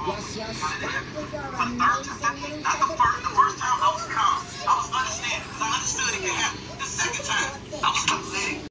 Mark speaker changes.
Speaker 1: Yes, you're stuck with your amazing new feathered